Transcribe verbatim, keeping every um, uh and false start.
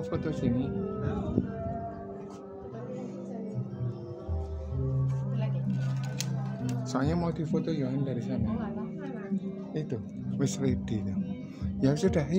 foto sini. Soalnya mau difoto Yohan dari sana. Itu, wis ready. Ya sudah.